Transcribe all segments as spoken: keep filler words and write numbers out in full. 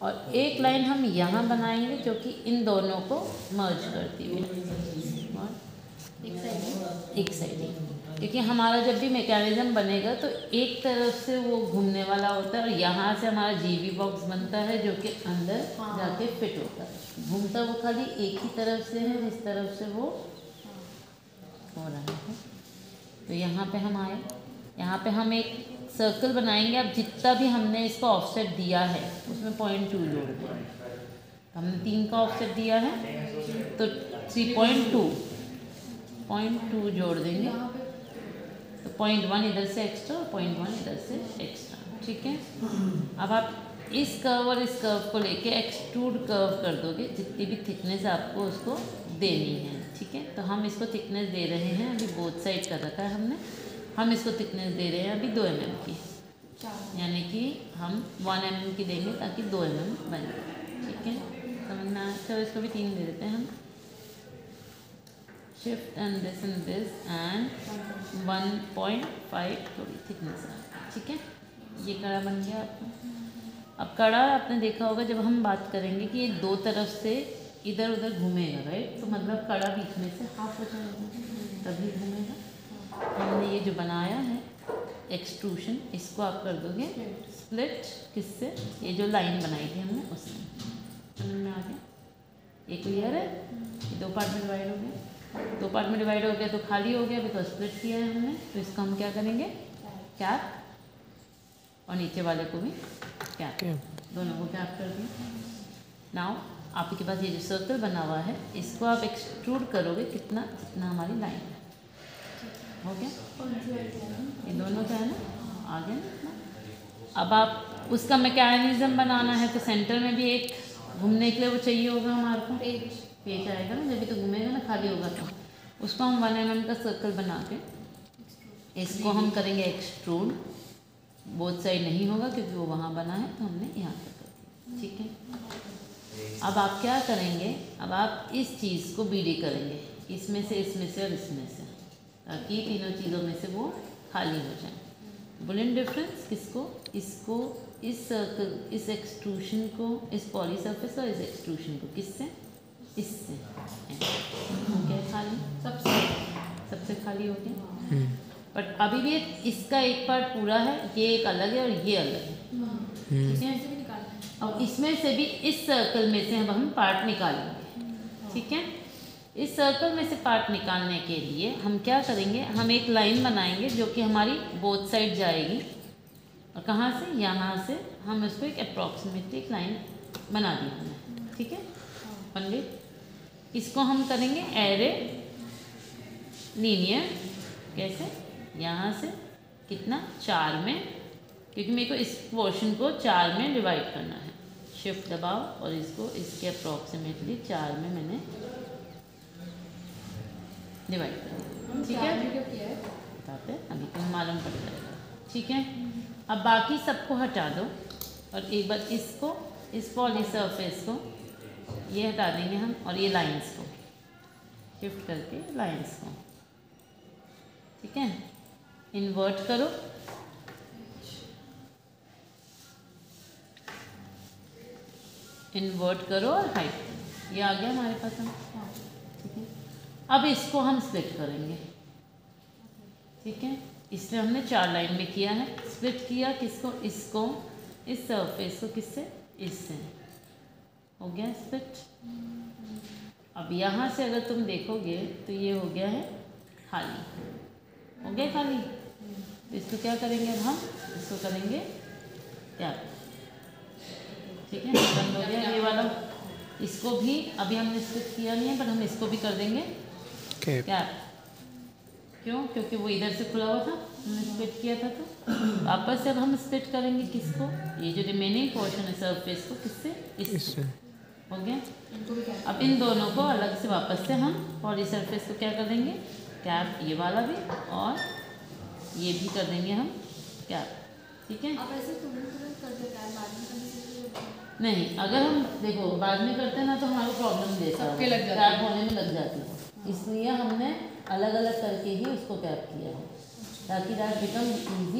और एक लाइन हम यहाँ बनाएंगे जो कि इन दोनों को मर्ज करती हुई और एक साइड, क्योंकि हमारा जब भी मैकेनिज्म बनेगा तो एक तरफ से वो घूमने वाला होता है और यहाँ से हमारा जीवी बॉक्स बनता है जो कि अंदर जाके फिट होता है। घूमता वो खाली एक ही तरफ से है जिस तरफ से वो हो रहा है। तो यहाँ पे हम आए, यहाँ पे हम एक सर्कल बनाएंगे। अब जितना भी हमने इसको ऑफसेट दिया है उसमें पॉइंट टू जोड़ देंगे। हमने तीन का ऑफसेट दिया है तो three point two point two जोड़ देंगे। तो पॉइंट वन इधर से एक्स्ट्रा और पॉइंट वन इधर से एक्स्ट्रा, ठीक है। अब आप इस कर्व और इस कर्व को लेके एक्सट्रूड कर्व कर दोगे, जितनी भी थिकनेस आपको उसको देनी है, ठीक है। तो हम इसको थिकनेस दे रहे हैं, अभी बोथ साइड कर रखा है हमने। हम इसको थिकनेस दे रहे हैं अभी दो एम एम की, यानी कि हम वन एम एम की देंगे ताकि दो एम एम बन जाए, ठीक है। समझ में आया? चलो इसको भी तीन दे देते हैं हम। Shift and this and this and one point five थोड़ी थिकनेस है, ठीक है। ये कड़ा बन गया आपका। अब कड़ा आपने देखा होगा जब हम बात करेंगे कि ये दो तरफ से इधर उधर घूमेगा, राइट। तो मतलब कड़ा बीच में से हाफ हो जाएगा तभी घूमेगा। हमने ये जो बनाया है एक्सट्रूशन, इसको आप कर दोगे स्प्लिट, किससे? ये जो लाइन बनाई थी हमने उससे। समझ में आ गया? ये क्लियर है? ये दो पार्ट में डिवाइड हो गया। दो पार्ट में डिवाइड हो गया तो खाली हो गया, बिकॉज स्प्लिट किया है हमने। तो इसका हम क्या करेंगे? कैप, और नीचे वाले को भी कैप, दोनों को कैप कर दिया। नाउ आपके पास ये जो सर्कल बना हुआ है इसको आप एक्सट्रूड करोगे कितना, जितना हमारी लाइन है। हो गया? ये दोनों का है ना, आ गया ना इतना। अब आप उसका मैकेनिज्म बनाना है तो सेंटर में भी एक घूमने के लिए वो चाहिए होगा हमारे को, पेज पेज आएगा ना, जब भी तो घूमेगा ना, खाली होगा तो उसको हम वन एम एम का सर्कल बना के इसको हम करेंगे एक्सट्रूड। बोथ साइड नहीं होगा क्योंकि वो वहाँ बना है, तो हमने यहाँ तक कर दिया, ठीक है। अब आप क्या करेंगे? अब आप इस चीज़ को बीडी करेंगे, इसमें से, इसमें से और इसमें से, ताकि तीनों चीज़ों में से वो खाली हो जाए। बुलियन डिफरेंस किसको? इसको, इस सर्कल, इस एक्सट्रूशन को, इस पॉली सरफेस और इस एक्सट्रूशन को, किससे? इससे। हो गया खाली, सबसे सबसे खाली हो गया। बट अभी भी इसका एक पार्ट पूरा है, ये एक अलग है और ये अलग है, ठीक है। अब इसमें से भी इस सर्कल में से हम पार्ट निकालेंगे, ठीक है। इस सर्कल में से पार्ट निकालने के लिए हम क्या करेंगे? हम एक लाइन बनाएंगे जो कि हमारी बोथ साइड जाएगी, और कहाँ से? यहाँ से हम इसको एक अप्रॉक्सीमेटली एक लाइन बना दी हमने, ठीक है। ओनली इसको हम करेंगे एरे लीनियर। कैसे? यहाँ से कितना? चार में, क्योंकि मेरे को इस पोर्शन को चार में डिवाइड करना है। शिफ्ट दबाओ और इसको इसके अप्रॉक्सीमेटली चार में मैंने डिवाइड कर दिया, ठीक है। बताते हैं अभी, तो मालूम पड़ जाएगा, ठीक है। अब बाकी सबको हटा दो और एक बार इसको, इस पॉली सरफेस को ये हटा देंगे हम, और ये लाइंस को शिफ्ट करके लाइंस को, ठीक है। इन्वर्ट करो, इन्वर्ट करो और हाइट करो। ये आ गया हमारे पास, हम ठीक है। अब इसको हम स्प्लिट करेंगे, ठीक है। इसलिए हमने चार लाइन में किया है। स्प्लिट किया किसको? इसको, इस सरफेस को, किससे? इससे। हो गया स्प्लिट। अब यहाँ से अगर तुम देखोगे तो ये हो गया है खाली, हो गया खाली। तो इसको क्या करेंगे? अब हम इसको करेंगे कैप, ठीक है। बंद हो गया ये वाला। इसको भी अभी हमने स्प्लिट किया नहीं है, पर हम इसको भी कर देंगे कैप। क्यों? क्योंकि वो इधर से खुला हुआ था, हमने स्प्लिट किया था। तो वापस से अब हम स्प्लिट करेंगे किसको? ये जो रिमेनिंग पोर्शन है सरफेस को, किससे? इससे। हो गया। अब इन दोनों को अलग से वापस से हम पॉली सरफेस को क्या कर देंगे? कैप, ये वाला भी और ये भी कर देंगे हम कैप, ठीक है। आप ऐसे तुरंत तुरंत कर देते हैं, बाद में करने से नहीं, अगर हम देखो बाद में करते हैं ना तो हमारा प्रॉब्लम देता है, कैप होने में लग जाती है। इसलिए हमने अलग अलग करके ही उसको कैप किया है, ताकि दैट बिकम ईजी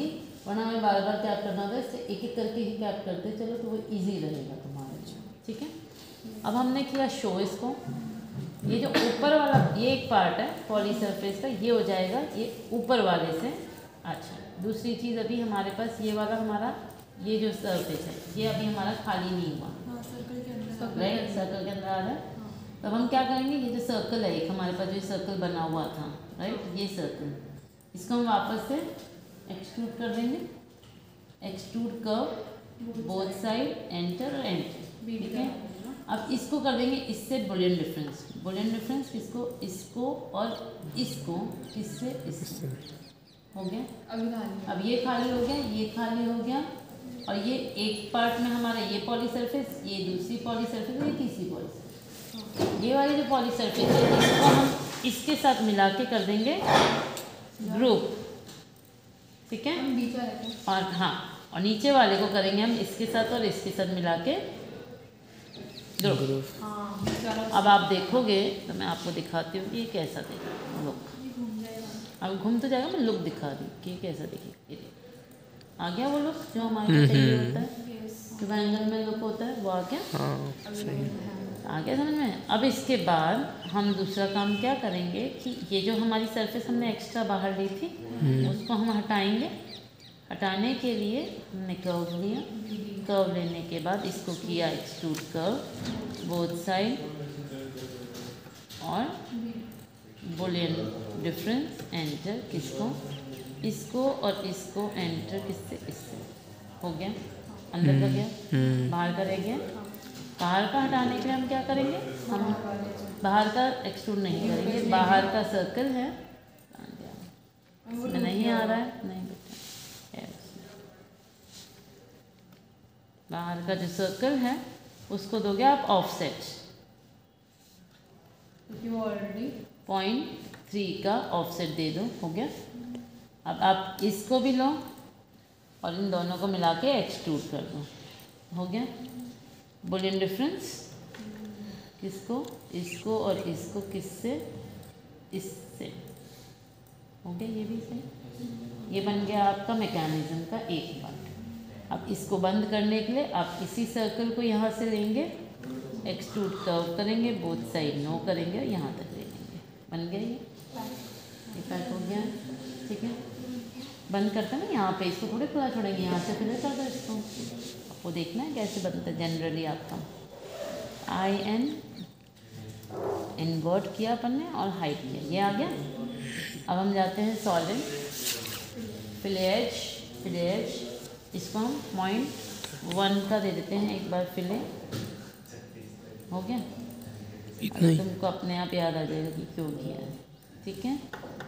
वरना हमें बार बार क्या करना होता है, इससे एक एक करके ही कैप करते चलो तो वो इजी रहेगा तुम्हारे लिए। ठीक है, अब हमने किया शो इसको। ये जो ऊपर वाला ये एक पार्ट है पॉली सरफेस का, ये हो जाएगा ये ऊपर वाले से। अच्छा, दूसरी चीज़ अभी हमारे पास ये वाला हमारा ये जो सरफेस है ये अभी हमारा खाली नहीं हुआ, सर्कल के अंदर राइट, सर्कल के अंदर आ रहा है। तब हम क्या करेंगे, ये जो सर्कल है एक हमारे पास जो सर्कल बना हुआ था, राइट, ये सर्कल, इसको हम वापस से एक्सट्रूड कर देंगे। Extrude curve both side, enter और एंटर। ठीक है, अब इसको कर देंगे इससे बुलियन डिफरेंस। बुलियन डिफरेंस किसको, इसको और इसको, किससे, इससे। हो गया, अभी खाली अब ये खाली हो गया, ये खाली हो गया, और ये एक पार्ट में हमारा ये पॉली सरफेस, ये दूसरी पॉली सरफेस, ये तीसरी पॉली सरफेस। ये वाली जो पॉली सरफेस है इसको हम इसके साथ मिला के कर देंगे ग्रुप। ठीक है, हम बीच वाले को और हाँ, और नीचे वाले को करेंगे हम इसके साथ और इसके साथ मिला के ग्रुप। हाँ बीच वाला अब आप देखोगे तो मैं आपको दिखाती हूँ कि ये कैसा देगा लुक। घूम जाएगा। अब घूम तो जाएगा, मैं लुक दिखा रही हूँ कि ये कैसा दिखेगा। ये देखो, आ गया वो लुक जो हमारे को चाहिए होता है, ट्रायंगल में लुक होता है, वो आ गया। हाँ सही। आ गया समझ में। अब इसके बाद हम दूसरा काम क्या करेंगे कि ये जो हमारी सरफेस हमने एक्स्ट्रा बाहर ली थी उसको हम हटाएंगे। हटाने के लिए हमने कर्व लिया, कर्व लेने के बाद इसको किया एक्सट्रूड कर्व बोथ साइड और बुलियन डिफरेंस एंटर, किसको, इसको और इसको एंटर, किससे, इससे। हो गया, अंदर का गया, बाहर का रह गया। बाहर का हटाने के लिए हम क्या करेंगे, हम बाहर का एक्सट्रूड नहीं करेंगे, बाहर का सर्कल है, इसमें नहीं आ रहा है, नहीं बेटा है उसमें। बाहर का जो सर्कल है उसको दोगे आप ऑफसेट, क्योंकि वो ऑलरेडी पॉइंट थ्री का ऑफसेट दे दो। हो गया, अब आप इसको भी लो और इन दोनों को मिला के एक्सट्रूड कर दो। हो गया, बुलियन डिफरेंस किसको, इसको और इसको, किससे, इससे। हो गया, ये भी सही। ये बन गया आपका मैकेनिज्म का एक पार्ट। अब इसको बंद करने के लिए आप इसी सर्कल को यहाँ से लेंगे, एक्सट्रूड कर्व करेंगे, बोथ साइड नो करेंगे और यहाँ तक ले लेंगे। बन गया ये, ये पैक हो गया। ठीक है, बंद करते हैं ना यहाँ पे, इसको थोड़े खुला छोड़ेंगे, यहाँ से फिर कर दो इसको। आपको देखना है कैसे बनता है जनरली आपका। आई एन इन्वर्ट किया अपन ने और हाइट किया, ये आ गया। अब हम जाते हैं सॉलिड फिलेज, फिलेज इसको हम पॉइंट वन का दे देते हैं एक बार फिले। हो गया, इतना ही। तुमको अपने आप याद आ जाएगा कि क्यों किया है। ठीक है,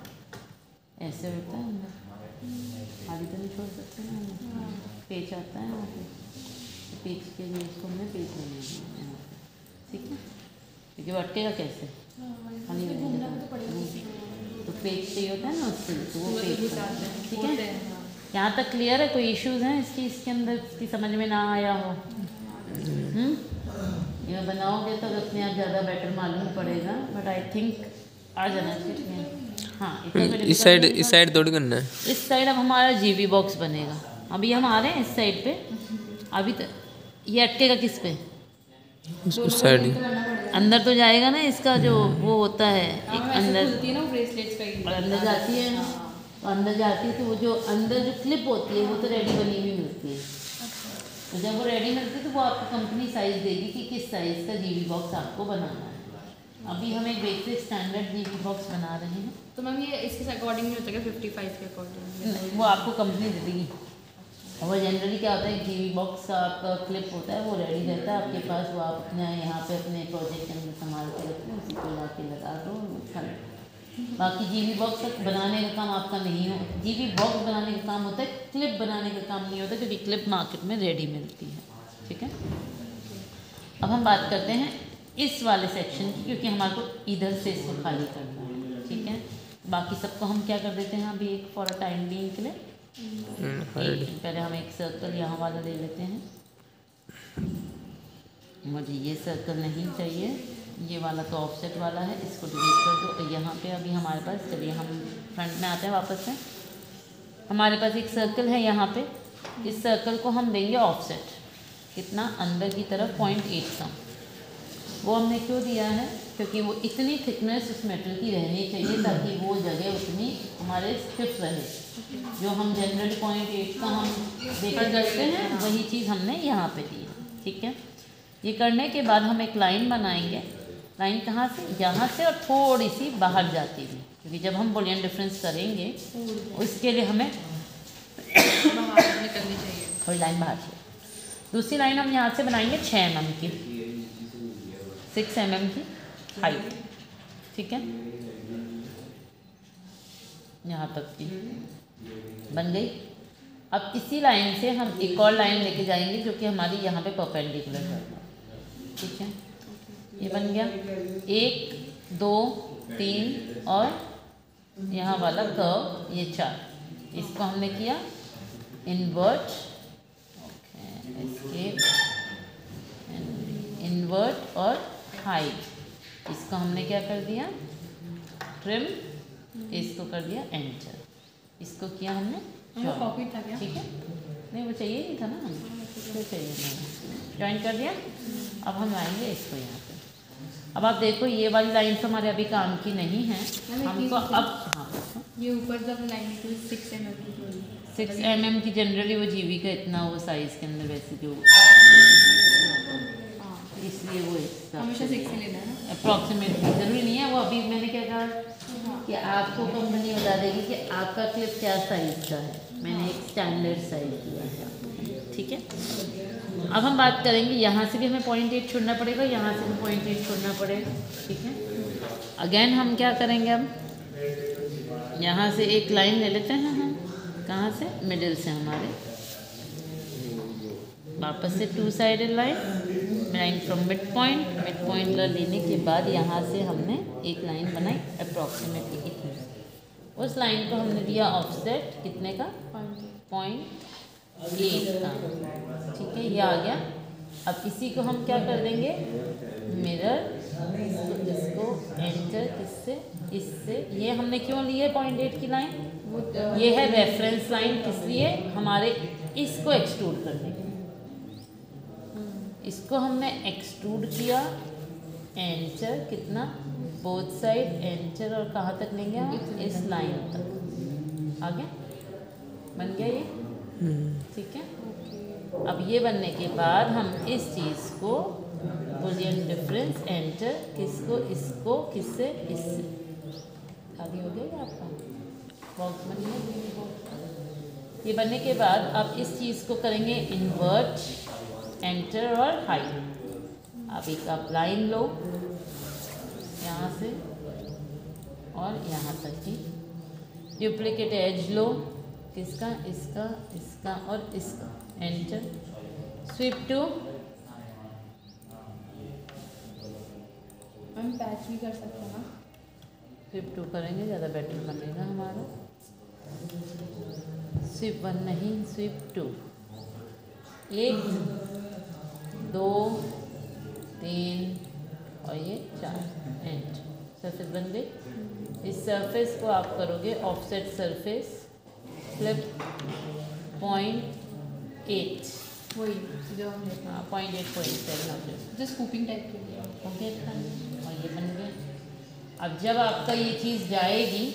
ऐसे होता है अंदर, खाली तो नहीं छोड़ सकते ना, पेच आता है वहाँ पे, पेच के लिए इसको हमने पेच लेना है यहाँ पे। ठीक है, क्योंकि वो अटकेगा कैसे, खाली घूमना तो पड़ेगा। तो पेच चाहिए होता है ना उससे, तो वो पेच करना है। ठीक है, है यहाँ तक क्लियर है? कोई इश्यूज हैं इसकी, इसके अंदर इसकी समझ में ना आया हो? हम्म, ये बनाओगे तो अपने आप ज़्यादा बेटर मालूम पड़ेगा, बट आई थिंक आ जाना चाहिए। हाँ, इतना तो इस साइड इस साइड थोड़ी करना है। इस साइड अब हमारा जीवी बॉक्स बनेगा। अभी हम आ रहे हैं इस साइड पे, अभी तो ये अटकेगा किस पे, उस उस साइड ही। अंदर तो जाएगा ना, इसका जो वो होता है एक अंदर, खुलती है ना ब्रेसलेट्स का ही। और अंदर जाती है, तो अंदर जाती है तो वो जो अंदर जो क्लिप होती है वो तो रेडी बनी हुई मिलती है। तो जब वो रेडी मिलती है तो वो आपको कंपनी साइज़ देगी कि किस साइज़ का जीवी बॉक्स आपको बनाना है। अभी हम एक बेसिक स्टैंडर्ड जीवी बॉक्स बना रहे हैं, तो मैम ये इसके अकॉर्डिंग नहीं होता क्या, फिफ्टी फाइव के अकॉर्डिंग? वो आपको कंपनी दे देगी। और वो जनरली क्या होता है, जीवी बॉक्स का आपका क्लिप होता है, वो रेडी रहता है आपके पास, वो आप अपने यहाँ पे अपने प्रोजेक्ट के अंदर संभाल के रखते हैं, उसी को ला के लगा दो, खल। बाकी जीवी बॉक्स बनाने का काम आपका नहीं हो, जीवी बॉक्स बनाने का काम होता है, क्लिप बनाने का काम नहीं होता, क्योंकि क्लिप मार्केट में रेडी मिलती है। ठीक है, अब हम बात करते हैं इस वाले सेक्शन की, क्योंकि हमारे को इधर से इसको खाली करना है। ठीक है, बाकी सबको हम क्या कर देते हैं अभी एक फॉर अ टाइम बीइंग के लिए, एक, पहले हम एक सर्कल यहाँ वाला ले लेते हैं। मुझे ये सर्कल नहीं चाहिए, ये वाला तो ऑफसेट वाला है, इसको डिलीट कर दो। यहाँ पे अभी हमारे पास, चलिए हम फ्रंट में आते हैं वापस से। हमारे पास एक सर्कल है यहाँ पे, इस सर्कल को हम देंगे ऑफसेट कितना, अंदर की तरफ पॉइंट एट का। वो हमने क्यों दिया है, क्योंकि वो इतनी थिकनेस उस मेटल की रहनी चाहिए ताकि वो जगह उतनी हमारे स्टिफ रहे। जो हम जनरल पॉइंट एट का हम देखा करते हैं वही चीज़ हमने यहाँ पे दी है। ठीक है, ये करने के बाद हम एक लाइन बनाएंगे। लाइन कहाँ से, यहाँ से, और थोड़ी सी बाहर जाती हुई, क्योंकि जब हम बूलियन डिफरेंस करेंगे उसके लिए हमें बाहर निकलनी चाहिए। थोड़ी लाइन बाहर से। दूसरी लाइन हम यहाँ से बनाएंगे छः एम एम की, सिक्स एम एम की हाइट। ठीक है, यहाँ तक की बन गई। अब इसी लाइन से हम एक और लाइन लेके जाएंगे जो कि हमारी यहाँ पे परपेंडिकुलर है। ठीक है, ये बन गया एक, दो, तीन और यहाँ वाला कर्व, ये चार। इसको हमने किया इन्वर्ट, एस्केप, इन्वर्ट और हाइड। इसको हमने क्या कर दिया, ट्रिम, इसको कर दिया एंटर। इसको किया हमने कॉपी था क्या? ठीक है, नहीं वो चाहिए नहीं था ना, हमें तो चाहिए नहीं, ज्वाइन कर दिया। अब हम लाएंगे इसको यहाँ पे। अब आप देखो ये वाली लाइन तो हमारे अभी काम की नहीं है, हमको अब हाँ ये ऊपर जब लाइन निकली सिक्स एम एम की, सिक्स एम एम की जनरली वो जीवी का इतना वो साइज़ के अंदर वैसे जो, इसलिए वो हमेशा सिक्स ही लेना है ना, अप्रॉक्सीमेटली जरूरी नहीं है। वो अभी मैंने क्या कहा कि आपको कंपनी बता देगी कि आपका क्लिप क्या साइज़ का है, मैंने एक स्टैंडर्ड साइज दिया है। ठीक है, अब हम बात करेंगे यहाँ से भी हमें पॉइंट एट छोड़ना पड़ेगा, यहाँ से भी पॉइंट एट छोड़ना पड़ेगा। ठीक है, अगेन हम क्या करेंगे, अब यहाँ से एक लाइन ले लेते हैं हम, कहाँ से, मिडिल से हमारे, वापस से two sided line, line from mid point, mid point लेने के बाद यहाँ से हमने एक लाइन बनाई अप्रॉक्सीमेटली इतनी। उस लाइन को हमने दिया ऑफसेट कितने का, पॉइंट एट का। ठीक है, ये आ गया। अब इसी को हम क्या कर देंगे, मिरर, इसको, इसको एंटर, किससे, इससे। ये हमने क्यों लिए पॉइंट एट की लाइन, ये है रेफरेंस लाइन, किस लिए, हमारे इसको एक्सट्रूड करने के लिए। इसको हमने एक्सट्रूड किया, एंटर, कितना, बोथ साइड एंटर, और कहाँ तक लेंगे हम, इस लाइन तक। आ गया, बन गया ये। ठीक है, अब ये बनने के बाद हम इस चीज़ को बूलियन डिफरेंस एंटर, किसको, इसको, किससे, इससे। खाली हो गया आपका बॉक्स बन गया। ये बनने के बाद अब इस चीज़ को करेंगे इन्वर्ट, एंटर और हाइड। अब एक आप लाइन लो यहाँ से और यहाँ तक की, डुप्लीकेट एज लो, किसका, इसका, इसका और इसका, एंटर, स्वीप टू। हम पैच भी कर सकते हैं ना, स्वीप टू करेंगे ज़्यादा बेटर बनेगा हमारा। स्वीप वन नहीं, स्वीप टू, एक, दो, तीन और ये चार, एंड सरफेस बन गई। इस सरफेस को आप करोगे offset surface, flip point eight, वही जो हमने हाँ पॉइंट एट पॉइंट सेवन, जो स्कूपिंग टाइप के लिए। ओके, और ये बन गया। अब जब आपका ये चीज़ जाएगी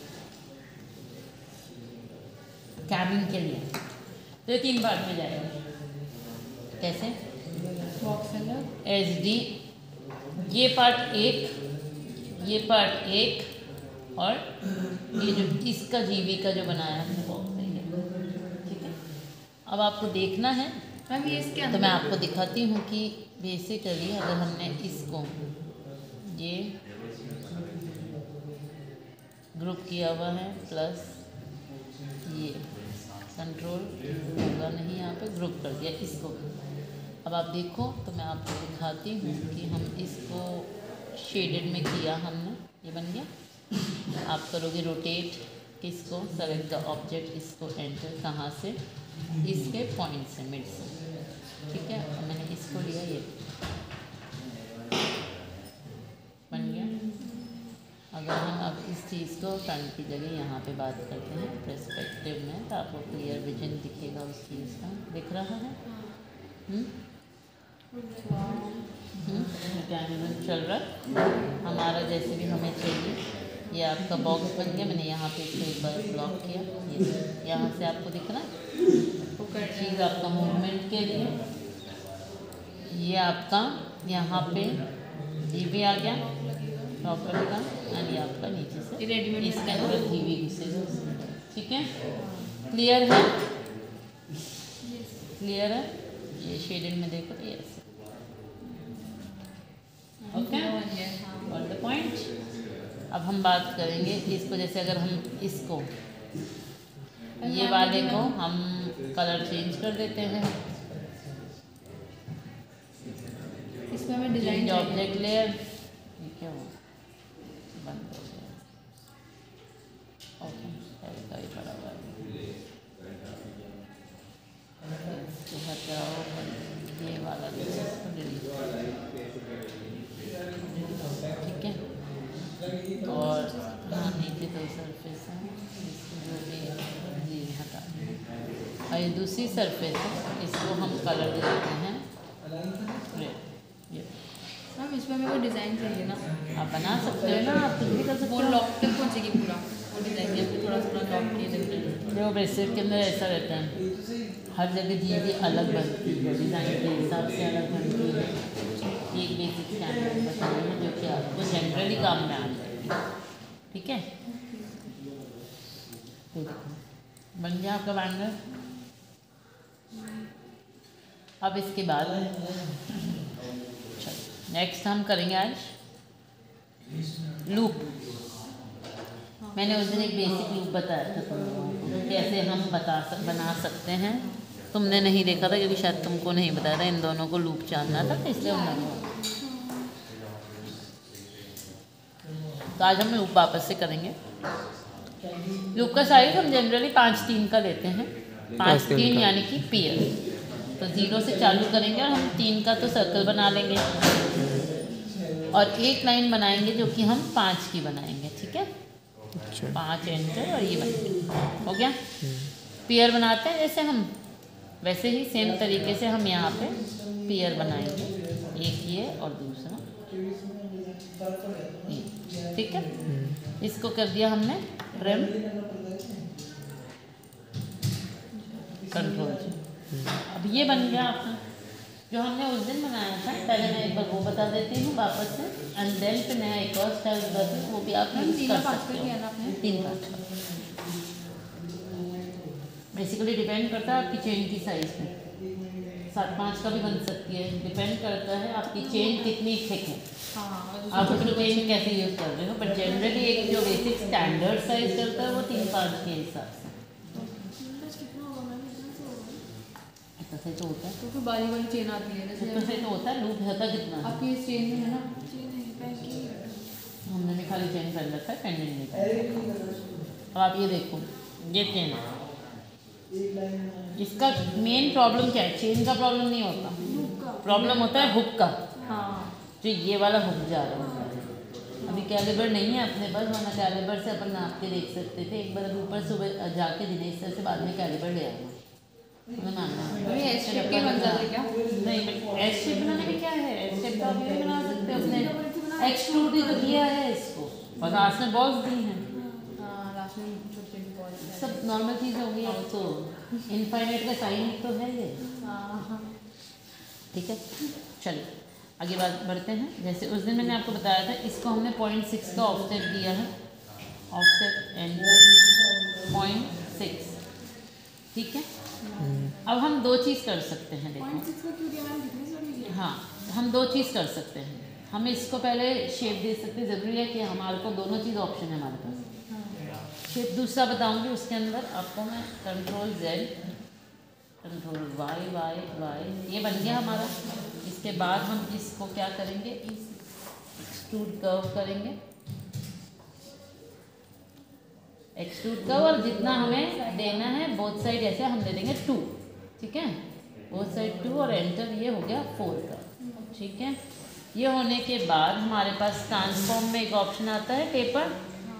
कैबिन के लिए तो ये तीन पार्ट में जाएगा। कैसे, बॉक्स अलग, एच डी, ये पार्ट एक, ये पार्ट एक, और ये जो इसका जीवी का जो बनाया है बॉक्स है ये। ठीक है, अब आपको देखना है मैम ये इसके तो अंदर मैं आपको दिखाती हूँ कि बेसिकली अगर हमने इसको ये ग्रुप किया हुआ है प्लस ये कंट्रोल होगा नहीं, यहाँ पे ग्रुप कर दिया इसको। अब आप देखो तो मैं आपको दिखाती हूँ कि हम इसको शेडेड में किया हमने, ये बन गया। आप करोगे रोटेट, किसको, सेलेक्ट द ऑब्जेक्ट, इसको एंटर, कहाँ से, इसके पॉइंट से, मिड से। ठीक है, अब मैंने इसको लिया, ये बन गया। अगर हम अब इस चीज़ को फ्रंट की जगह यहाँ पे बात करते हैं पर्सपेक्टिव में, तो आपको क्लियर विजन दिखेगा उस चीज़ का। दिख रहा है? हम्म कैमरा चल रहा है हमारा जैसे भी हमें चाहिए। ये आपका बॉक्स बन गया, मैंने यहाँ पे इसको एक बार ब्लॉक किया, ये यहाँ से आपको दिख रहा है चीज़ आपका मूवमेंट के लिए। ये आपका यहाँ पे ये भी आ गया प्रॉपर्टी का, एंड ये आपका नीचे से रेडीमेड इसके अंदर घी भी घुसेगा। ठीक है, क्लियर है? क्लियर है? ये शेडेड में देखो तो यस, ओके, और द पॉइंट। अब हम बात करेंगे इसको, जैसे अगर हम इसको ये वाले को हम कलर चेंज कर देते हैं, इसमें हमें डिजाइन चेंज ऑब्जेक्ट लेयर, ये क्या हुआ, बंद हो गया, ओके का ही पड़ा हुआ है, इसको हटाओ, ये वाला भी इसको डिलीट कर, ठीक है। और हाँ नीचे कोई सरफेस है, इसको जो भी ये हटा दें, और ये दूसरी सरफेस है, इसको हम कलर दे देते हैं रेड। ये मैम इसमें हमें कोई डिज़ाइन चाहिए ना, आप बना सकते हो ना, आप कुछ भी कर सकते वो हो। लॉक तक पहुँचेगी पूरा वो डिज़ाइन, या फिर थोड़ा थोड़ा लॉक किए देते हैं। देखो ब्रेसलेट के अंदर ऐसा रहता है, हर जगह चीज़ें अलग बनती है, डिज़ाइन के हिसाब से अलग बनती है। एक बेसिक स्टैंडर्ड बताइए हैं जो कि आपको जनरली काम में आ जाएगी, ठीक है। तो बन गया आपका बैंगल। अब इसके बाद नेक्स्ट हम करेंगे आज लूप। मैंने उस दिन एक बेसिक लूप बताया था तुम लोगों को, कैसे हम बता सक, बना सकते हैं। तुमने नहीं देखा था क्योंकि शायद तुमको नहीं बताया था, इन दोनों को लूप जानना था, तो इसलिए हम दोनों। तो आज हम लूप वापस से करेंगे। लूप का साइज हम जनरली पाँच तीन का लेते हैं, पाँच तीन यानी कि पियर। तो ज़ीरो से चालू करेंगे और हम तीन का तो सर्कल बना लेंगे और एक लाइन बनाएंगे जो कि हम पाँच की बनाएंगे, ठीक है। अच्छा। पाँच एंटर और ये बन हो गया। पियर बनाते हैं जैसे हम, वैसे ही सेम तरीके से हम यहाँ पे पियर बनाएंगे, एक ये और दूसरा ये, ठीक है। इसको कर दिया हमने ट्रिम, कंट्रोल से। अब ये बन गया आपका जो हमने उस दिन बनाया था। पहले मैं एक बार वो बता देती हूँ वापस से, एंड देन फिर नया एक और स्टाइल बताती हूँ, वो भी आप यूज कर सकते हो। तीन पाँच का बेसिकली डिपेंड करता है आपकी चेन की साइज पे, सात पाँच का भी बन सकती है, डिपेंड करता है आपकी चेन कितनी थिक है, आप उसको चेन कैसे यूज़ कर रहे हो। बट जनरली एक जो बेसिक स्टैंडर्ड साइज चलता है वो तीन पाँच के हिसाब से। इतना सही तो होता है, तो फिर बारी वाली चेन आती है जैसे इतना सही तो होता है। लूप होता कितना है आपकी इस चेन में है ना, हमने भी खाली चेन कर रखा है, पेंडेंट नहीं कर। अब आप ये देखो, ये चेन है, इसका मेन प्रॉब्लम क्या है? चेन का प्रॉब्लम नहीं होता, प्रॉब्लम होता है हुक का। हाँ जो ये वाला हुक जा रहा होता है। अभी कैलिबर नहीं है अपने पास, वरना कैलिबर से अपन नाप के देख सकते थे। एक बार अभी ऊपर सुबह जाके दिनेश सर से बाद में कैलिबर ले आऊँगा, तुम्हें मानना अभी एस शेप के बन जाते क्या? नहीं, एस शेप बनाने में क्या है, एस शेप का भी बना सकते हो अपने, एक्सट्रूड ही तो किया है इसको, और लास्ट में बॉल्स दी हैं। हाँ लास्ट में छोटी छोटी बॉल सब नॉर्मल चीज़ हो गई। अब तो इनफाइनाइट का साइन तो है ये, हाँ। ठीक है। चलिए आगे बात बढ़ते हैं। जैसे उस दिन मैंने आपको बताया था, इसको हमने पॉइंट सिक्स का ऑफसेट दिया है, ऑफसेट एंड पॉइंट सिक्स, ठीक है। अब हम दो चीज़ कर सकते हैं, देखो हाँ, हम दो चीज़ कर सकते हैं। हम इसको पहले शेप दे सकते हैं, ज़रूरी है कि हमारे को दोनों चीज़ ऑप्शन है हमारे पास। शेप दूसरा बताऊंगी, उसके अंदर आपको मैं control Z, control Y Y Y, ये बन गया हमारा। इसके बाद हम इसको क्या करेंगे, एक्सट्रूड कर्व करेंगे, एक्सट्रूड कर्व, और जितना हमें देना है बोथ साइड ऐसे हम दे देंगे टू, ठीक है। बोथ साइड टू और एंटर, ये हो गया फोर का, ठीक है। ये होने के बाद हमारे पास ट्रांसफॉर्म में एक ऑप्शन आता है टेपर,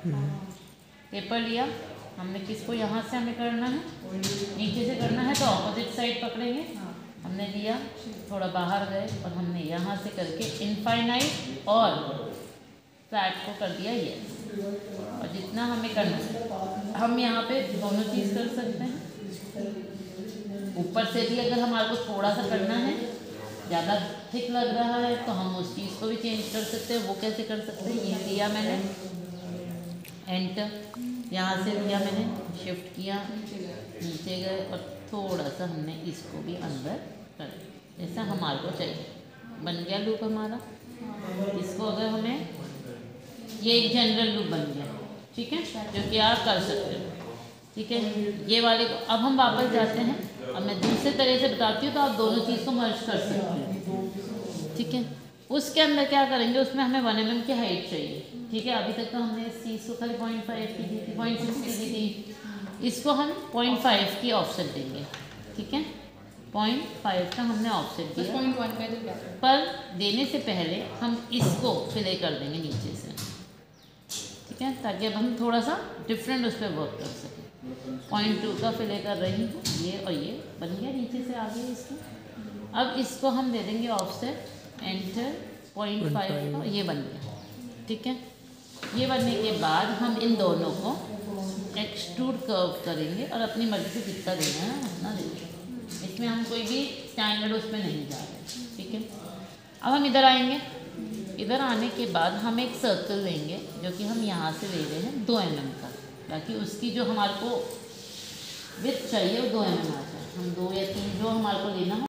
पेपर लिया हमने, किसको यहाँ से हमें करना है, नीचे से करना है तो ऑपोजिट साइड पकड़ेंगे। हमने लिया, थोड़ा बाहर गए और हमने यहाँ से करके इनफाइनाइट और फ्लैट को कर दिया ये। और जितना हमें करना है हम यहाँ पे दोनों चीज़ कर सकते हैं। ऊपर से भी अगर हमारे को थोड़ा सा करना है, ज़्यादा थिक लग रहा है तो हम उस चीज़ को भी चेंज कर सकते हैं। वो कैसे कर सकते हैं, ये लिया मैंने एंटर, यहाँ से लिया मैंने, शिफ्ट किया, नीचे गए और थोड़ा सा हमने इसको भी अंदर कर दिया जैसा हमारे को चाहिए। बन गया लूप हमारा। इसको अगर हमें, ये एक जनरल लूप बन गया, ठीक है, जो कि आप कर सकते हो, ठीक है। ये वाले को अब हम वापस जाते हैं। अब मैं दूसरे तरह से बताती हूँ तो आप दोनों चीज़ को मर्ज कर सकते हैं, ठीक है। उसके अंदर क्या करेंगे, उसमें हमें वन एम एम की हाइट चाहिए, ठीक है। अभी तक तो हमने इस चीज़ को खाली पॉइंट फाइव की दी थी, पॉइंट सिक्स की दी थी, इसको हम पॉइंट फाइव की ऑफसेट देंगे, ठीक है। पॉइंट फाइव का हमने ऑफसेट दिया, पॉइंट वन पे तो क्या पर देने से पहले हम इसको फिले कर देंगे नीचे से, ठीक है, ताकि अब हम थोड़ा सा डिफरेंट उस पर वर्क कर सकें। पॉइंट टू का फिले कर रही हूँ, ये और ये बन गया, नीचे से आ गया इसको। अब इसको हम दे देंगे ऑफसेट एंटर पॉइंट फाइव का, ये बन गया, ठीक है। ये बनने के बाद हम इन दोनों को एक्सट्रूड कर्व करेंगे और अपनी मर्जी से कितना देना है उतना देंगे। इसमें हम कोई भी स्टैंडर्ड उसमें नहीं जा रहे, ठीक है। अब हम इधर आएंगे, इधर आने के बाद हम एक सर्कल लेंगे जो कि हम यहाँ से ले रहे हैं दो एम एम का, ताकि उसकी जो हमारे को विड्थ चाहिए वो दो एम एम आ जाए। हम दो या तीन जो हमारे को लेना हो